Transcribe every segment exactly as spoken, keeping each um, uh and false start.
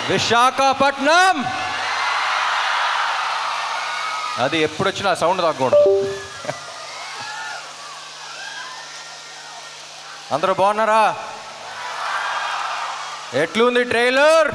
విశాఖపట్నం. అది ఎప్పుడు వచ్చినా సౌండ్ తగ్గకూడదు. అందరూ బాగున్నారా? ఎట్లుంది trailer?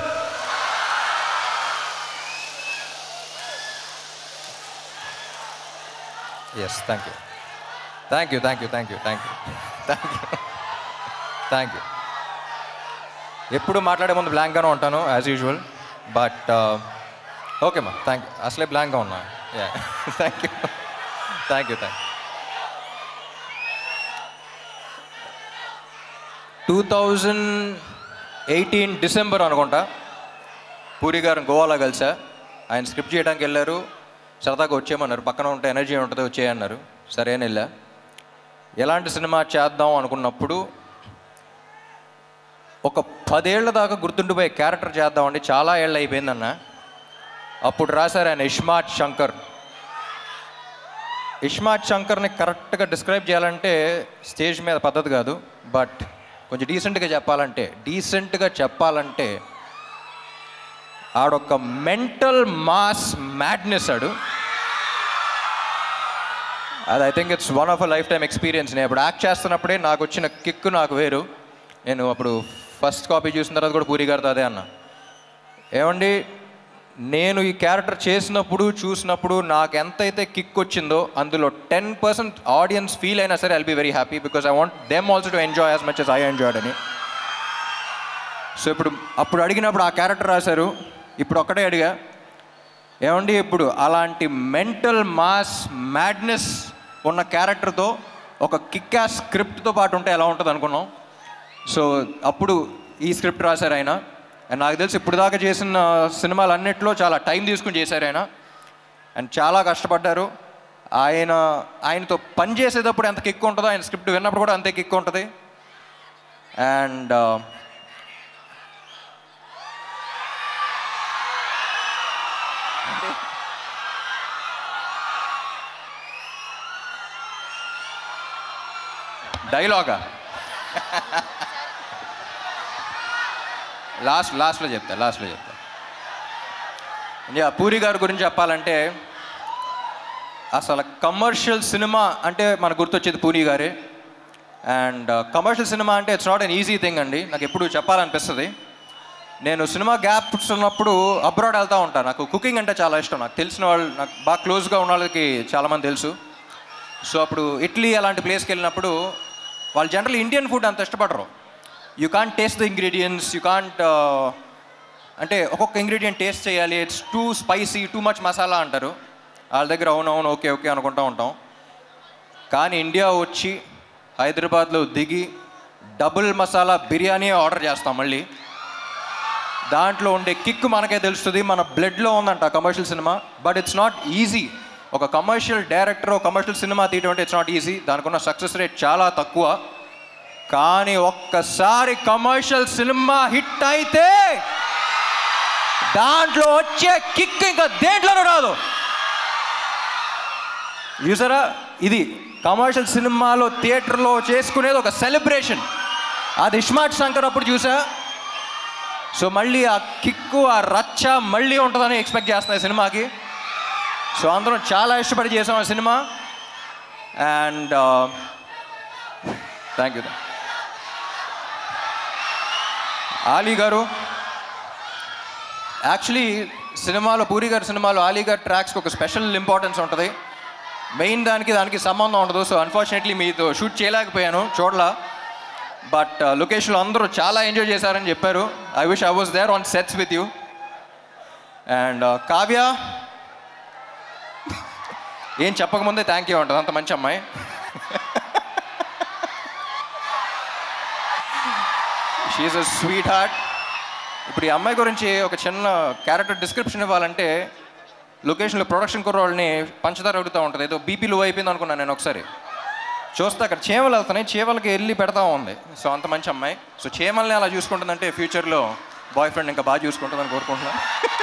Yes, thank you thank you thank you thank you thank you thank you thank you. ఎప్పుడు మాట్లాడే ముందు బ్లాంక్గానే ఉంటాను యాజ్ యూజువల్, బట్ ఓకే మా థ్యాంక్ యూ. అసలే బ్లాంక్గా ఉన్నా. Yeah, thank you thank you thank you. Two thousand eighteen December అనుకుంటా పూరి గారు గోవాలో కలిసా. ఆయన స్క్రిప్ట్ చేయడానికి వెళ్ళారు. సరదాగా వచ్చేయమన్నారు, పక్కన ఉంటే ఎనర్జీ ఉంటుంది వచ్చేయన్నారు. సరే అని వెళ్ళా. ఎలాంటి సినిమా చేద్దాం అనుకున్నప్పుడు ఒక పదేళ్ల దాకా గుర్తుండిపోయే క్యారెక్టర్ చేద్దామండి, చాలా ఏళ్ళు అయిపోయిందన్న. అప్పుడు రాశారు ఆయన ఇస్మార్ట్ శంకర్. ఇస్మార్ట్ శంకర్ని కరెక్ట్గా డిస్క్రైబ్ చేయాలంటే స్టేజ్ మీద పద్ధతి కాదు, బట్ కొంచెం డీసెంట్గా చెప్పాలంటే డీసెంట్గా చెప్పాలంటే ఆడొక మెంటల్ మాస్ మ్యాడ్నెస్ ఆడు. అది I think it's one of a life time experience. నేను అప్పుడు యాక్ట్ చేస్తున్నప్పుడే నాకు వచ్చిన కిక్ నాకు వేరు. నేను అప్పుడు ఫస్ట్ కాపీ చూసిన తర్వాత కూడా పూరి గారితో అదే అన్నా, ఏమండి నేను ఈ క్యారెక్టర్ చేసినప్పుడు చూసినప్పుడు నాకు ఎంతైతే కిక్ వచ్చిందో అందులో టెన్ పర్సెంట్ ఆడియన్స్ ఫీల్ అయినా సరే I'll be very happy, because I want them also to enjoy as much as I enjoyed అని. సో ఇప్పుడు అప్పుడు అడిగినప్పుడు ఆ క్యారెక్టర్ రాశారు. ఇప్పుడు ఒక్కటే అడిగా, ఏమండి ఇప్పుడు అలాంటి మెంటల్ మాస్ మ్యాడ్నెస్ ఉన్న క్యారెక్టర్తో ఒక కిక్ యాస్ స్క్రిప్ట్తో పాటు ఉంటే ఎలా ఉంటుంది అనుకున్నాం. సో అప్పుడు ఈ స్క్రిప్ట్ రాశారు ఆయన. అండ్ నాకు తెలిసి ఇప్పుడు దాకా చేసిన సినిమాలు అన్నిట్లో చాలా టైం తీసుకుని చేశారు ఆయన. అండ్ చాలా కష్టపడ్డారు. ఆయన ఆయనతో పని చేసేటప్పుడు ఎంత కిక్ ఉంటుందో ఆయన స్క్రిప్ట్ విన్నప్పుడు కూడా అంతే కిక్ ఉంటుంది. అండ్ డైలాగా లాస్ట్ లాస్ట్లో చెప్తా లాస్ట్లో చెప్తా యా పూరి గారి గురించి చెప్పాలంటే అసలు కమర్షియల్ సినిమా అంటే మనకు గుర్తొచ్చేది పూరి గారే. అండ్ కమర్షియల్ సినిమా అంటే it's not an easy thing అండి. నాకు ఎప్పుడు చెప్పాలనిపిస్తుంది. నేను సినిమా గ్యాప్స్ ఉన్నప్పుడు అబ్రాడ్ వెళ్తూ ఉంటాను. నాకు కుకింగ్ అంటే చాలా ఇష్టం. నాకు తెలిసిన వాళ్ళు, నాకు బాగా క్లోజ్గా ఉన్న వాళ్ళకి చాలామంది తెలుసు. సో అప్పుడు ఇటలీ అలాంటి ప్లేస్కి వెళ్ళినప్పుడు వాళ్ళు జనరల్ ఇండియన్ ఫుడ్ అంత ఇష్టపడరు. You can't taste the ingredients, you can't అంటే ఒక్కొక్క ఇంగ్రీడియంట్ టేస్ట్ చేయాలి, it's too spicy, too much masala అంటారు. వాళ్ళ దగ్గర అవునవును ఓకే ఓకే అనుకుంటూ ఉంటాం. కానీ ఇండియా వచ్చి హైదరాబాద్లో దిగి డబుల్ మసాలా బిర్యానీ ఆర్డర్ చేస్తాం. మళ్ళీ దాంట్లో ఉండే కిక్ మనకే తెలుస్తుంది, మన బ్లడ్లో ఉందంట commercial cinema. But it's not easy. ఒక కమర్షియల్ డైరెక్టర్ ఒక కమర్షియల్ సినిమా తీయడం అంటే ఇట్స్ నాట్ ఈజీ. దానికి ఉన్న సక్సెస్ రేట్ చాలా తక్కువ. కానీ ఒక్కసారి కమర్షియల్ సినిమా హిట్ అయితే దాంట్లో వచ్చే కిక్ ఇంకా దేంట్లోనూ రాదు. చూసారా, ఇది కమర్షియల్ సినిమాలో థియేటర్లో చేసుకునేది ఒక సెలబ్రేషన్. అది ఇస్మార్ట్ శంకర్ అప్పుడు చూసా. సో మళ్ళీ ఆ కిక్కు ఆ రచ్చ మళ్ళీ ఉంటుందని ఎక్స్పెక్ట్ చేస్తున్నాయి సినిమాకి. సో అందరం చాలా ఇష్టపడి చేసాం ఆ cinema. And thank you. Ali గారు యాక్చువల్లీ సినిమాలో పూరి గారి సినిమాలో ఆలీ గారి ట్రాక్స్కి ఒక స్పెషల్ ఇంపార్టెన్స్ ఉంటుంది. మెయిన్ దానికి దానికి సంబంధం ఉండదు. సో అన్ఫార్చునేట్లీ మీతో షూట్ చేయలేకపోయాను, చూడలా. బట్ లొకేషన్లో అందరూ చాలా ఎంజాయ్ చేశారని చెప్పారు. I wish I was there on sets with you. And Kavya ఏం చెప్పకముందే థ్యాంక్ యూ ఉంటుంది, అంత మంచి అమ్మాయి. She is a sweet heart. ఇప్పుడు ఈ అమ్మాయి గురించి ఒక చిన్న క్యారెక్టర్ డిస్క్రిప్షన్ ఇవ్వాలంటే లొకేషన్లో ప్రొడక్షన్ కుర్రోళ్ళని పంచదార అడుగుతూ ఉంటుంది. ఏదో బీపీ లో అయిపోయింది అనుకున్నాను నేను. ఒకసారి చూస్తే అక్కడ చీమలు వెళ్తున్నాయి, చీమలకి వెళ్ళి పెడతా ఉంది. సో అంత మంచి అమ్మాయి. సో చీమల్ని అలా చూసుకుంటుందంటే ఫ్యూచర్లో బాయ్ ఫ్రెండ్ ఇంకా బాగా చూసుకుంటుందని కోరుకుంటున్నాను.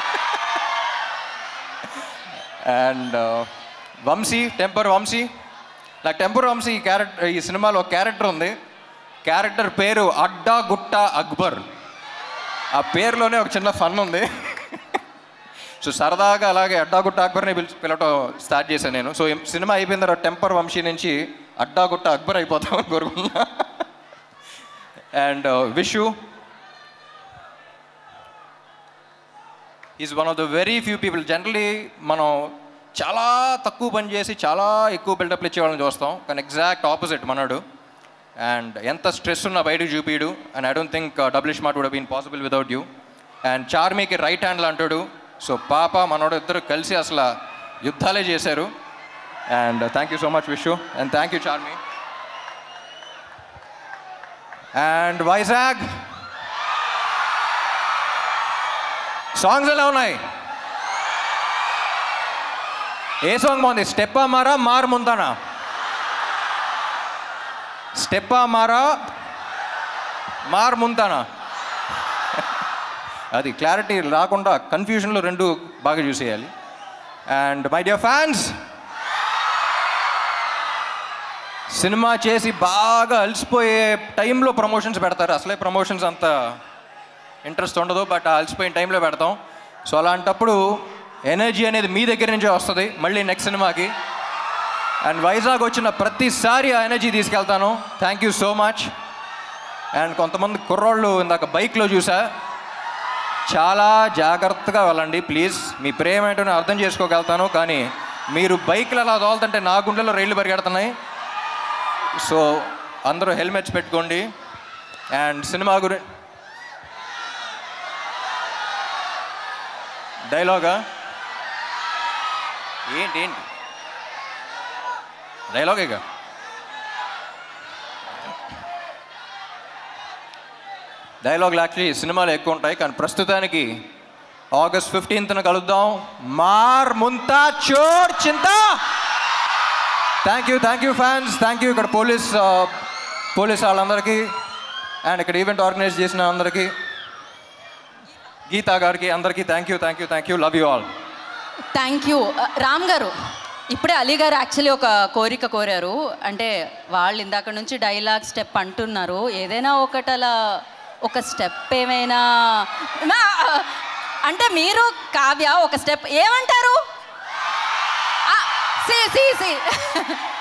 And Vamsi, Temper Vamsi. నాకు టెంపర్ వంశీ ఈ క్యారెక్టర్, ఈ సినిమాలో క్యారెక్టర్ ఉంది. క్యారెక్టర్ పేరు అడ్డా గుట్ట అక్బర్. ఆ పేరులోనే ఒక చిన్న ఫన్ ఉంది. సో సరదాగా అలాగే అడ్డాగుట్ట అక్బర్ని పిలి పిలవటం స్టార్ట్ చేశాను నేను. సో సినిమా అయిపోయిన తర్వాత టెంపర్ వంశీ నుంచి అడ్డాగుట్ట అక్బర్ అయిపోతామని కోరుకున్నా. And wish you, is one of the very few people. Generally మనం చాలా తక్కువ పని చేసి చాలా ఎక్కువ బిల్డప్లు ఇచ్చేవాళ్ళని చూస్తాం, కానీ ఎగ్జాక్ట్ ఆపోజిట్ మనోడు. అండ్ ఎంత స్ట్రెస్ ఉన్నా బయటకు చూపిడు. And I don't think double smart would have been possible without you. And చార్మీకి రైట్ హ్యాండ్లో అంటాడు. సో పాప మనోడు ఇద్దరు కలిసి అసలు యుద్ధాలే చేశారు. And thank you so much wish you. And thank you Charmi. And Vizag songs ఎలా ఉన్నాయి? ఏ సాంగ్ బాగుంది? స్టెప్పా మారా మార్ ముందానా? స్టెప్పా మారా మార్ ముందానా? అది క్లారిటీ రాకుండా కన్ఫ్యూజన్లో రెండు బాగా చూసేయాలి. And my dear fans, cinema చేసి బాగా అలసిపోయే టైంలో ప్రమోషన్స్ పెడతారు. అసలే ప్రమోషన్స్ అంత ఇంట్రెస్ట్ ఉండదు, బట్ అలసిపోయిన టైంలో పెడతాం. సో అలాంటప్పుడు ఎనర్జీ అనేది మీ దగ్గర నుంచే వస్తుంది మళ్ళీ నెక్స్ట్ సినిమాకి. అండ్ వైజాగ్ వచ్చిన ప్రతిసారి ఆ ఎనర్జీ తీసుకెళ్తాను. Thank you so much. And కొంతమంది కుర్రోళ్ళు ఇందాక బైక్లో చూసా, చాలా జాగ్రత్తగా వెళ్ళండి ప్లీజ్. మీ ప్రేమ ఏంటో నేను అర్థం చేసుకోగలుగుతాను, కానీ మీరు బైక్లు అలా తోలుతుంటే నా గుండెలో రైళ్లు పరిగెడుతున్నాయి. సో అందరూ హెల్మెట్స్ పెట్టుకోండి. అండ్ సినిమా గురి డైలాగా ఏంటి ఏంటి డైలాగేగా. డైలాగులు యాక్చువల్లీ సినిమాలు ఎక్కువ ఉంటాయి, కానీ ప్రస్తుతానికి ఆగస్ట్ ఫిఫ్టీన్త్న కలుద్దాం. మార్ ముంతా చోర్ చింతా. Thank you thank you fans, thank you. ఇక్కడ పోలీస్ పోలీస్ వాళ్ళందరికీ అండ్ ఇక్కడ ఈవెంట్ ఆర్గనైజ్ చేసిన అందరికీ, గీతా గారికి అందరికీ thank you thank you thank you. Love you all. Thank you. Ram గారు, ఇప్పుడే అలీ గారు యాక్చువల్లీ ఒక కోరిక కోరారు. అంటే వాళ్ళు ఇందాక నుంచి డైలాగ్ స్టెప్ అంటున్నారు, ఏదైనా ఒకటి అలా ఒక స్టెప్ ఏమైనా అంటే మీరు కావ్య ఒక స్టెప్ ఏమంటారు? C C C